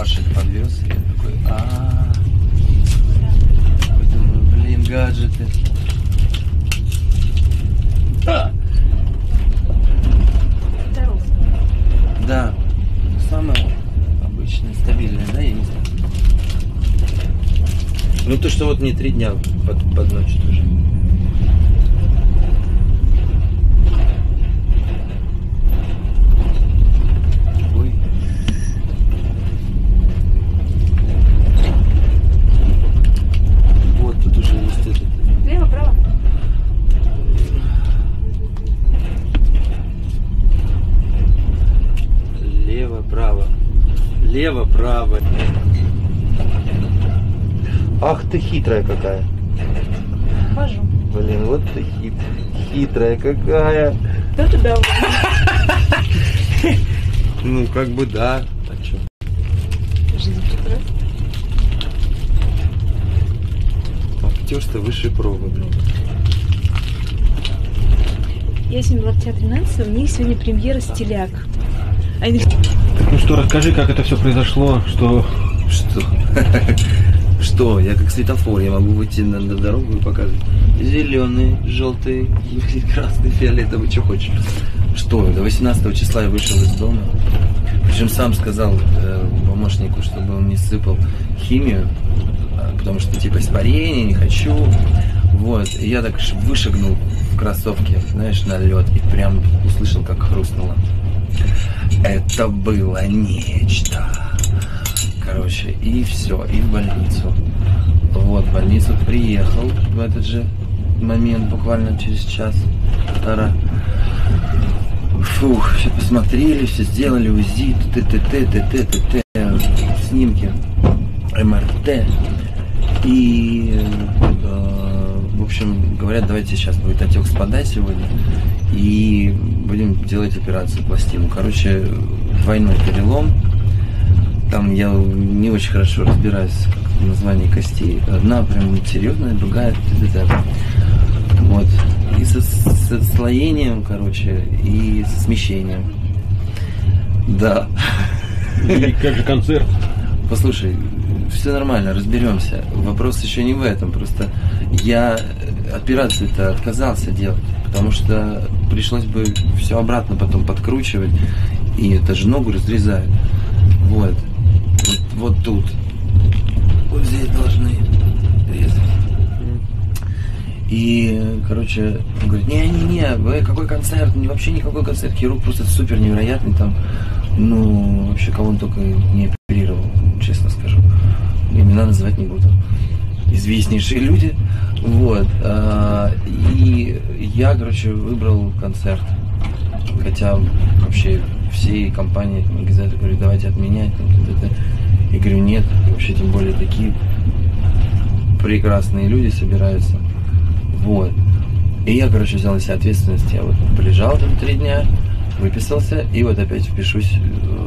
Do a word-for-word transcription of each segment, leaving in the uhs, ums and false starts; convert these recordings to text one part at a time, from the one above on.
Пашек подвез, и я такой, а думаю, блин, гаджеты. Да. Да, самое обычное, стабильное, да, я не знаю. Ну то, что вот не три дня под, под ночь тоже. Ой. Вот тут уже есть этот. Лево, право. Лево, право. Лево, право. Ах ты хитрая какая. Вожу. Блин, вот ты хит... хитрая какая. Кто ты доволен? Ну, как бы да. А чё? Жизнь прекрасна. Актерство высшей пробы, блин. Я сегодня была в театре Нэнси, у них сегодня премьера «Стиляк». Они... Ну что, расскажи, как это все произошло, что... Что? Что? Я как светофор, я могу выйти на, на дорогу и показывать. Зеленый, желтый, красный, фиолетовый, что хочешь. Что? До восемнадцатого числа я вышел из дома. Причем сам сказал э, помощнику, чтобы он не сыпал химию, потому что типа испарение, не хочу. Вот. И я так вышагнул в кроссовке, знаешь, на лед, и прям услышал, как хрустнуло. Это было нечто. Короче, и все, и в больницу. Вот, в больницу приехал в этот же момент, буквально через час-полтора. Фух, все посмотрели, все сделали УЗИ, т-т-т, т-т-т, снимки, эм эр тэ. И, э, в общем, говорят, давайте сейчас будет отек спадать сегодня. И будем делать операцию пластину. Короче, двойной перелом. Там я не очень хорошо разбираюсь в названии костей. Одна прям серьезная, другая т-т-т. Вот. И со, с отслоением, короче, и со смещением. Да. И как же концерт? Послушай, все нормально, разберемся. Вопрос еще не в этом. Просто я операцию-то отказался делать, потому что пришлось бы все обратно потом подкручивать, и это же ногу разрезают. Вот. Вот, вот тут. Вот здесь должны резать. И, короче, он говорит, не-не-не, вы какой концерт? Вообще никакой концерт. Хирург просто супер невероятный там. Ну, вообще, кого он только не оперировал, честно скажу. Имена называть не буду. Известнейшие люди. Вот. И я, короче, выбрал концерт. Хотя вообще всей компании организаторы говорят, давайте отменять. Я говорю, нет. Вообще, тем более, такие прекрасные люди собираются. Вот. И я, короче, взял на себя ответственность. Я вот полежал там три дня, выписался, и вот опять впишусь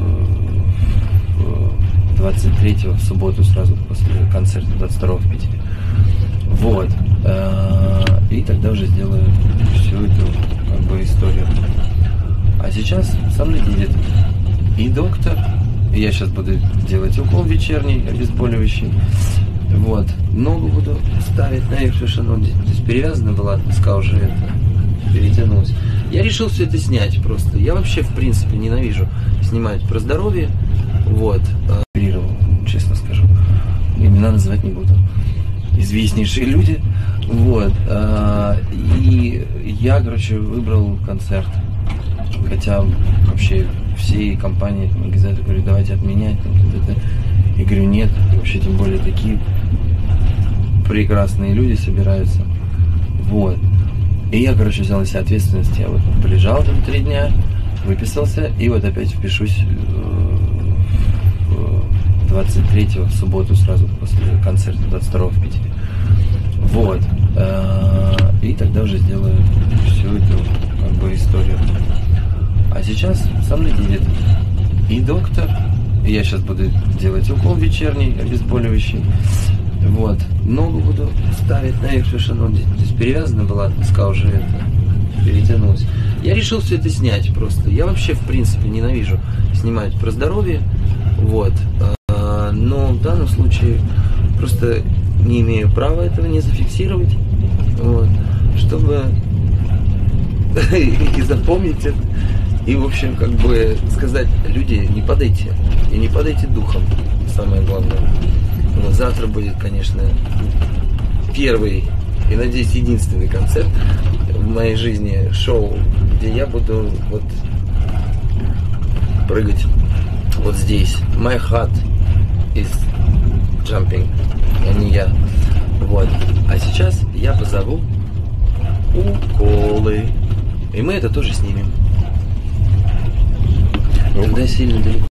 двадцать третьего, в субботу, сразу после концерта, двадцать второго в Питере. Вот. И тогда уже сделаю всю эту, как бы, историю. А сейчас со мной едет и доктор, и я сейчас буду делать укол вечерний, обезболивающий. Вот. Ногу буду ставить наверх, потому что она здесь перевязана была, доска уже это, перетянулась. Я решил все это снять просто. Я вообще, в принципе, ненавижу снимать про здоровье. Вот. Оперировал, честно скажу. Имена называть не буду. Известнейшие люди. Вот. И я, короче, выбрал концерт. Хотя вообще всей компании организаторы говорят, давайте отменять. Я говорю, нет. Вообще, тем более, такие прекрасные люди собираются. Вот. И я, короче, взял на себя ответственность. Я вот полежал там три дня, выписался, и вот опять впишусь двадцать третьего, в субботу, сразу после концерта, двадцать второго в Питере. Вот. И тогда уже сделаю всю эту, как бы, историю. А сейчас со мной едет и доктор, и я сейчас буду делать укол вечерний, обезболивающий. Вот. Ногу буду ставить наверх, потому что она здесь перевязана была, доска уже это, перетянулась. Я решил все это снять просто. Я вообще, в принципе, ненавижу снимать про здоровье. Вот. но в данном случае просто не имею права этого не зафиксировать, вот, чтобы и запомнить это, и, в общем, как бы сказать: люди, не падайте, и не падайте духом, самое главное. Вот, завтра будет, конечно, первый и, надеюсь, единственный концерт в моей жизни, шоу, где я буду вот прыгать вот здесь. My heart is jumping, а не я. Вот. А сейчас я позову уколы. И мы это тоже снимем. Когда я сильно далеко.